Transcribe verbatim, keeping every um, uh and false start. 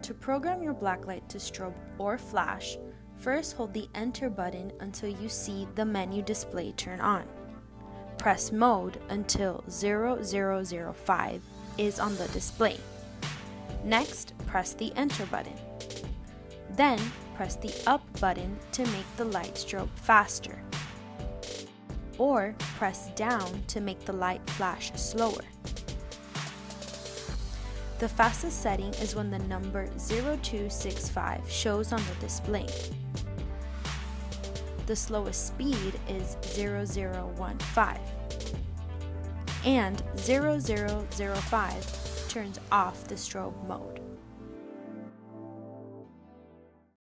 To program your blacklight to strobe or flash, first hold the Enter button until you see the menu display turn on. Press Mode until zero zero zero five is on the display. Next, press the Enter button. Then, press the Up button to make the light strobe faster. Or press Down to make the light flash slower. The fastest setting is when the number zero two six five shows on the display. The slowest speed is zero zero one five. And zero zero zero five turns off the strobe mode.